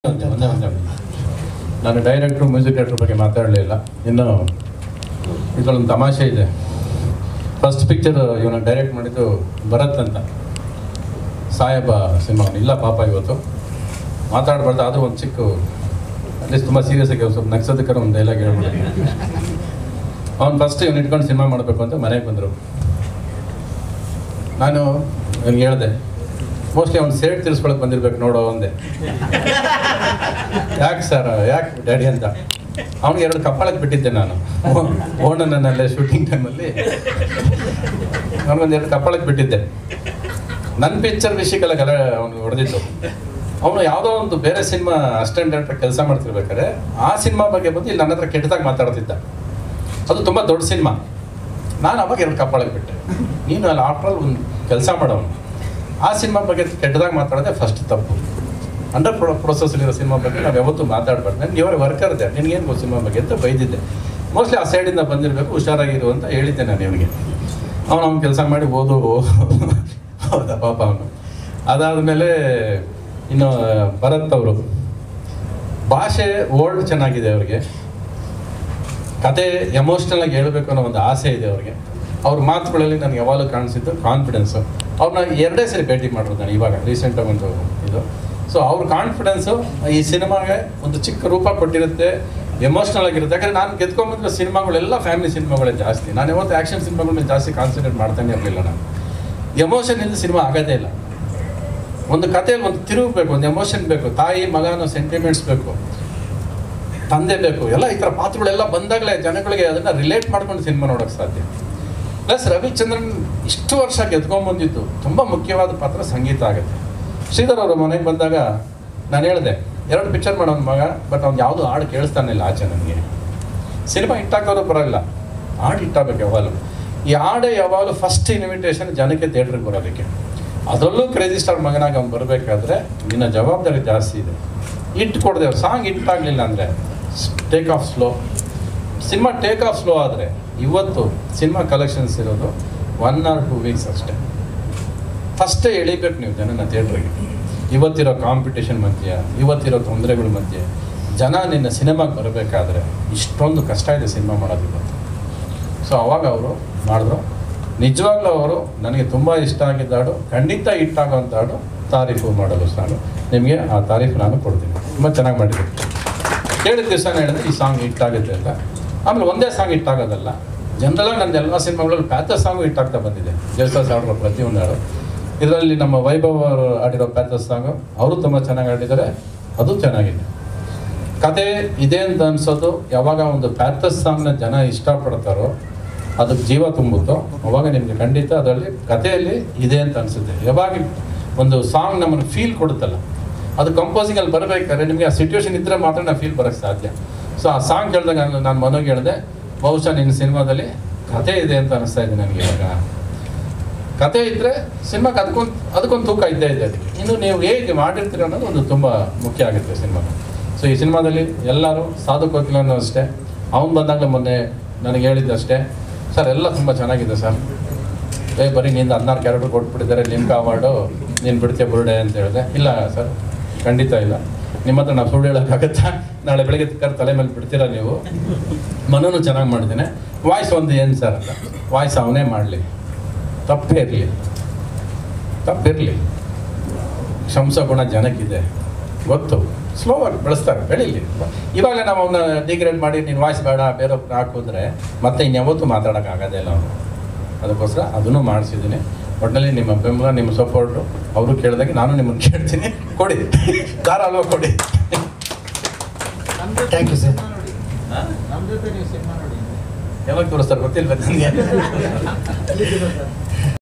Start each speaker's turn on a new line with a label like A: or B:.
A: ನಾನು ಡೈರೆಕ್ಟ್ರು music director ಬಗ್ಗೆ ಮಾತಾಡಲಿಲ್ಲ. ಇನ್ನು ಇದರಲ್ಲೊಂದು ತಮಾಷೆ ಇದೆ. ಫಸ್ಟ್ ಪಿಕ್ಚರ್ ಇವನು ಡೈರೆಕ್ಟ್ ಮಾಡಿದ್ದು ಭರತ್ ಅಂತ ಸಾಹೇಬ ಸಿನಿಮಾ. ಇಲ್ಲ ಪಾಪ ಇವತ್ತು ಮಾತಾಡಬಾರ್ದು, ಅದು ಒಂದು ಚಿಕ್ಕ ಅಟ್ಲೀಸ್ಟ್ ತುಂಬ ಸೀರಿಯಸ್ ಆಗಿ ಸ್ವಲ್ಪ ನಗ್ಸೋದಕ್ಕಾರ ಒಂದು ಡೈಲಾಗ್ ಹೇಳ್ಬಿಡಿ. ಅವ್ನು ಫಸ್ಟ್ ಇವ್ನು ಇಟ್ಕೊಂಡು ಸಿನಿಮಾ ಮಾಡಬೇಕು ಅಂತ ಮನೆಗೆ ಬಂದರು. ನಾನು ಅವ್ನಿಗೆ ಹೇಳಿದೆ, ಮೋಸ್ಟ್ಲಿ ಅವ್ನು ಸೇಟ್ ತಿರ್ಸ್ಕೊಳಕ್ಕೆ ಬಂದಿರ್ಬೇಕು ನೋಡೋ ಒಂದೇ. ಯಾಕೆ ಸರ್, ಯಾಕೆ ಡ್ಯಾಡಿ ಅಂತ. ಅವ್ನಿಗೆ 2 ಕಪ್ಪಾಳಕ್ಕೆ ಬಿಟ್ಟಿದ್ದೆ ನಾನು ಓಣನಲ್ಲೇ ಶೂಟಿಂಗ್ ಟೈಮಲ್ಲಿ. ಅವ್ನಿಗೊಂದು 2 ಕಪ್ಪಾಳಕ್ಕೆ ಬಿಟ್ಟಿದ್ದೆ. ನನ್ನ ಪಿಕ್ಚರ್ ವಿಷಯಕ್ಕೆಲ್ಲ ಗಲ ಅವನು ಹೊಡೆದಿತ್ತು. ಅವನು ಯಾವುದೋ ಒಂದು ಬೇರೆ ಸಿನಿಮಾ ಅಸಿಸ್ಟೆಂಟ್ ಡೈರೆಕ್ಟರ್ ಕೆಲಸ ಮಾಡ್ತಿರ್ಬೇಕಾದ್ರೆ ಆ ಸಿನಿಮಾ ಬಗ್ಗೆ ಬಂದು ಇಲ್ಲಿ ನನ್ನ ಹತ್ರ ಕೆಟ್ಟದಾಗಿ ಮಾತಾಡ್ತಿದ್ದ. ಅದು ತುಂಬ ದೊಡ್ಡ ಸಿನಿಮಾ. ನಾನು ಅವಾಗ 2 ಕಪ್ಪಾಳಕ್ಕೆ ಬಿಟ್ಟೆ. ನೀನು ಅಲ್ಲಿ ಆಫ್ಟರ್ ಆಲ್ ಒಂದು ಕೆಲಸ ಮಾಡೋನು, ಆ ಸಿನಿಮಾ ಬಗ್ಗೆ ಕೆಟ್ಟದಾಗಿ ಮಾತಾಡೋದೇ ಫಸ್ಟ್ ತಪ್ಪು. ಅಂಡರ್ ಪ್ರೊಸೆಸ್ಲಿರೋ ಸಿನಿಮಾ ಬಗ್ಗೆ ನಾವು ಯಾವತ್ತೂ ಮಾತಾಡಬಾರ್ದು. ನಾನು ಇವರ ವರ್ಕರ್ ಇದೆ, ನಿನಗೇನು ಗೊತ್ತು ಸಿನಿಮಾ ಬಗ್ಗೆ ಅಂತ ಬೈದಿದ್ದೆ. ಮೋಸ್ಟ್ಲಿ ಆ ಸೈಡಿಂದ ಬಂದಿರಬೇಕು, ಹುಷಾರಾಗಿರು ಅಂತ ಹೇಳಿದ್ದೆ ನಾನು ಇವನಿಗೆ. ಅವನು ಕೆಲಸ ಮಾಡಿ ಹೌದಾ ಪಾಪ ಅವನು. ಅದಾದಮೇಲೆ ಇನ್ನು ಭರತ್ ಅವರು ಭಾಷೆ ಓಲ್ಡ್ ಚೆನ್ನಾಗಿದೆ ಅವ್ರಿಗೆ. ಕತೆ ಎಮೋಷ್ನಲ್ ಆಗಿ ಹೇಳಬೇಕು ಅನ್ನೋ ಒಂದು ಆಸೆ ಇದೆ ಅವ್ರಿಗೆ. ಅವ್ರ ಮಾತುಗಳಲ್ಲಿ ನನಗೆ ಯಾವಾಗಲೂ ಕಾಣಿಸಿದ್ದು ಕಾನ್ಫಿಡೆನ್ಸು. ಅವ್ರನ್ನ 2 ಸರಿ ಭೇಟಿ ಮಾಡಿರೋದು ನಾನು ಇವಾಗ ರೀಸೆಂಟಾಗಿ ಒಂದು ಇದು. ಸೊ ಅವ್ರ ಕಾನ್ಫಿಡೆನ್ಸು ಈ ಸಿನಿಮಾಗೆ ಒಂದು ಚಿಕ್ಕ ರೂಪ ಕೊಟ್ಟಿರುತ್ತೆ, ಎಮೋಷ್ನಲ್ ಆಗಿರುತ್ತೆ. ಯಾಕಂದರೆ ನಾನು ಗೆದ್ಕೊಂಡ್ಬಂದ್ರೆ ಸಿನಿಮಾಗಳೆಲ್ಲ ಫ್ಯಾಮಿಲಿ ಸಿನಿಮಾಗಳೇ ಜಾಸ್ತಿ. ನಾನು ಯಾವತ್ತು ಆ್ಯಕ್ಷನ್ ಸಿನಿಮಾಗಳ ಮೇಲೆ ಜಾಸ್ತಿ ಕಾನ್ಸಂಟ್ರೇಟ್ ಮಾಡ್ತಾನೆ ಇರಲಿಲ್ಲ. ನಾನು ಎಮೋಷನ್ ಇಲ್ಲದೆ ಸಿನಿಮಾ ಆಗೋದೇ ಇಲ್ಲ. ಒಂದು ಕಥೆಯಲ್ಲಿ ಒಂದು ತಿರುವು ಬೇಕು, ಒಂದು ಎಮೋಷನ್ ಬೇಕು, ತಾಯಿ ಮಗನ ಸೆಂಟಿಮೆಂಟ್ಸ್ ಬೇಕು, ತಂದೆ ಬೇಕು. ಎಲ್ಲ ಈ ಥರ ಪಾತ್ರಗಳೆಲ್ಲ ಬಂದಾಗಲೇ ಜನಗಳಿಗೆ ಅದನ್ನು ರಿಲೇಟ್ ಮಾಡ್ಕೊಂಡು ಸಿನಿಮಾ ನೋಡೋಕ್ಕೆ ಸಾಧ್ಯ. ಪ್ಲಸ್ ರವಿಚಂದ್ರನ್ ಇಷ್ಟು ವರ್ಷ ಗೆದ್ಕೊಂಡ್ಬಂದಿದ್ದು ತುಂಬ ಮುಖ್ಯವಾದ ಪಾತ್ರ ಸಂಗೀತ ಆಗುತ್ತೆ. ಶ್ರೀಧರ್ ಅವರ ಮನೆಗೆ ಬಂದಾಗ ನಾನು ಹೇಳಿದೆ, 2 ಪಿಕ್ಚರ್ ಮಾಡೋನು ಮಗ, ಬಟ್ ಅವ್ನು ಯಾವುದು ಹಾಡು ಕೇಳಿಸ್ತಾನೆ ಇಲ್ಲ ಆಚೆ. ನನಗೆ ಸಿನಿಮಾ ಹಿಟ್ಟಾಕೋರು ಬರೋಲ್ಲ, ಹಾಡು ಹಿಟ್ಟಾಗಬೇಕು ಯಾವಾಗಲೂ. ಈ ಹಾಡು ಯಾವಾಗಲೂ ಫಸ್ಟ್ ಇನ್ವಿಟೇಷನ್ ಜನಕ್ಕೆ ಥಿಯೇಟ್ರಿಗೆ ಬರೋದಕ್ಕೆ. ಅದರಲ್ಲೂ ಕ್ರೇಜಿ ಸ್ಟಾರ್ ಮಗನಾಗಿ ಅವ್ನು ಬರಬೇಕಾದ್ರೆ ನಿನ್ನ ಜವಾಬ್ದಾರಿ ಜಾಸ್ತಿ ಇದೆ. ಹಿಟ್ ಕೊಡದೆ ಸಾಂಗ್ ಹಿಟ್ಟಾಗಲಿಲ್ಲ ಅಂದರೆ take off slow. Cinema take off slow ಆದರೆ ಇವತ್ತು ಸಿನಿಮಾ ಕಲೆಕ್ಷನ್ಸ್ ಇರೋದು 1 or 2 ವೀಕ್ಸ್ ಅಷ್ಟೇ. ಫಸ್ಟೇ ಎಳಿಬೇಕು ನೀವು ಜನನ ಥಿಯೇಟ್ರಿಗೆ. ಇವತ್ತಿರೋ ಕಾಂಪಿಟೇಷನ್ ಮಧ್ಯೆ, ಇವತ್ತಿರೋ ತೊಂದರೆಗಳ ಮಧ್ಯೆ ಜನ ನಿನ್ನ ಸಿನಿಮಾಗೆ ಬರಬೇಕಾದ್ರೆ ಇಷ್ಟೊಂದು ಕಷ್ಟ ಇದೆ ಸಿನಿಮಾ ಮಾಡೋದು ಇವತ್ತು. ಸೊ ಅವಾಗ ಅವರು ಮಾಡಿದ್ರು. ನಿಜವಾಗ್ಲೂ ಅವರು ನನಗೆ ತುಂಬ ಇಷ್ಟ ಆಗಿದ್ದ ಹಾಡು, ಖಂಡಿತ ಹಿಟ್ಟಾಗೋಂಥ ಹಾಡು ತಾರೀಫು ಮಾಡಲು ಸಾಂಗು. ನಿಮಗೆ ಆ ತಾರೀಫು ನಾನು ಕೊಡ್ತೀನಿ. ತುಂಬ ಚೆನ್ನಾಗಿ ಮಾಡಿದ್ದೀನಿ. ಕೇಳಿದ ದಿವಸನೇ ಹೇಳಿದ್ರೆ ಈ ಸಾಂಗ್ ಹಿಟ್ಟಾಗುತ್ತೆ ಅಂತ. ಆಮೇಲೆ ಒಂದೇ ಸಾಂಗ್ ಹಿಟ್ಟಾಗೋದಲ್ಲ, ಜನರಲಾಗಿ ನನ್ನ ಎಲ್ಲ ಸಿನಿಮಾಗಳಲ್ಲಿ ಪ್ಯಾಥಸ್ ಸಾಂಗು ಹಿಟ್ಟಾಗ್ತಾ ಬಂದಿದೆ. ಜೇಸಸ್ ಹಾಡಿರೋ ಪ್ರತಿಯೊಂದು ಹಾಡು. ಇದರಲ್ಲಿ ನಮ್ಮ ವೈಭವ್ ಅವರು ಆಡಿರೋ ಪ್ಯಾಥಸ್ ಸಾಂಗು ಅವರು ತುಂಬ ಚೆನ್ನಾಗಿ ಆಡಿದ್ದಾರೆ, ಅದು ಚೆನ್ನಾಗಿದೆ. ಕತೆ ಇದೆ ಅಂತ ಅನಿಸೋದು ಯಾವಾಗ ಒಂದು ಪ್ಯಾಥಸ್ ಸಾಂಗ್ನ ಜನ ಇಷ್ಟಪಡ್ತಾರೋ, ಅದಕ್ಕೆ ಜೀವ ತುಂಬುತ್ತೋ, ಅವಾಗ ನಿಮಗೆ ಖಂಡಿತ ಅದರಲ್ಲಿ ಕಥೆಯಲ್ಲಿ ಇದೆ ಅಂತ ಅನಿಸುತ್ತೆ. ಯಾವಾಗ ಒಂದು ಸಾಂಗ್ ನಮ್ಮನ್ನು ಫೀಲ್ ಕೊಡುತ್ತಲ್ಲ, ಅದು ಕಂಪೋಸಿಂಗಲ್ಲಿ ಬರಬೇಕಾದ್ರೆ ನಿಮಗೆ ಆ ಸಿಚುವೇಶನ್ ಇದ್ದರೆ ಮಾತ್ರ ನಾವು ಫೀಲ್ ಬರೋಕ್ಕೆ ಸಾಧ್ಯ. ಸೊ ಆ ಸಾಂಗ್ ಕೇಳಿದಾಗ ನಾನು ಮನೋಗೆ ಹೇಳಿದೆ, ಬಹುಶಃ ನಿನ್ನ ಸಿನಿಮಾದಲ್ಲಿ ಕತೆ ಇದೆ ಅಂತ ಅನಿಸ್ತಾ ಇದೆ ನನಗೆ. ಇವಾಗ ಕತೆ ಇದ್ದರೆ ಸಿನಿಮಾಗೆ ಅದಕ್ಕೊಂದು ತೂಕ ಇದ್ದೇ ಇದೆ. ಅದಕ್ಕೆ ಇನ್ನು ನೀವು ಹೇಗೆ ಮಾಡಿರ್ತೀರ ಅನ್ನೋದು ಒಂದು ತುಂಬ ಮುಖ್ಯ ಆಗುತ್ತೆ ಸಿನಿಮಾಗ. ಸೊ ಈ ಸಿನಿಮಾದಲ್ಲಿ ಎಲ್ಲರೂ ಸಾಧು ಕೋಕಿಲನೂ ಅಷ್ಟೇ, ಅವ್ನು ಬಂದಾಗಲೇ ಮೊನ್ನೆ ನನಗೆ ಹೇಳಿದ್ದಷ್ಟೇ, ಸರ್ ಎಲ್ಲ ತುಂಬ ಚೆನ್ನಾಗಿದೆ ಸರ್, ಬರೀ ನಿಂದು 16 ಕ್ಯಾರೆಕ್ಟರ್ ಕೊಟ್ಬಿಟ್ಟಿದ್ದಾರೆ, ಲಿಮ್ಕಾ ಅವಾರ್ಡು ನೀನು ಬಿಡ್ತೀಯ ಬುರ್ಡೆ ಅಂತ ಹೇಳಿದೆ. ಇಲ್ಲ ಸರ್, ಖಂಡಿತ ಇಲ್ಲ. ನಿಮ್ಮ ಹತ್ರ ನಾವು ಸುಳ್ಳು ಹೇಳೋಕ್ಕಾಗತ್ತಾ? ನಾಳೆ ಬೆಳಗ್ಗೆ ತಲೆ ಮೇಲೆ ಬಿಡ್ತೀರಾ ನೀವು? ಮನೂ ಚೆನ್ನಾಗಿ ಮಾಡಿದ್ದೇನೆ, ವಾಯ್ಸ್ ಒಂದು ಏನು ಸರ್ ಅಂತ. ವಾಯ್ಸ್ ಅವನೇ ಮಾಡಲಿ, ತಪ್ಪಿರಲಿ. ಶಂಸ ಗುಣ ಜನಕ್ಕಿದೆ ಗೊತ್ತು, ಸ್ಲೋ ಆಗಿ ಬೆಳೆಸ್ತಾರೆ, ಬೆಳೀಲಿ. ಇವಾಗಲೇ ನಾವು ಅವನ್ನ ಡಿಗ್ರೇಡ್ ಮಾಡಿ ನೀನು ವಾಯ್ಸ್ ಬೇಡ ಬೇರೊಬ್ಬರು ಹಾಕಿದ್ರೆ ಮತ್ತೆ ಇನ್ಯಾವತ್ತೂ ಮಾತಾಡೋಕ್ಕಾಗೋದೇ ಇಲ್ಲ ಅವನು. ಅದಕ್ಕೋಸ್ಕರ ಅದನ್ನು ಮಾಡಿಸಿದ್ದೀನಿ. ಒಟ್ಟಿನಲ್ಲಿ ನಿಮ್ಮ ಬೆಂಬಲ, ನಿಮ್ಮ ಸಪೋರ್ಟು ಅವರು ಕೇಳಿದಾಗ ನಾನು ನಿಮ್ಮನ್ನು ಕೇಳ್ತೀನಿ, ಕೊಡಿ, ಕಾರ ಅಲ್ವಾ ಕೊಡಿ.
B: Thank you sir.
A: ಯಾವಾಗ ತೋರಿಸ್ತಾರೆ ಗೊತ್ತಿಲ್ಲ ನನಗೆ.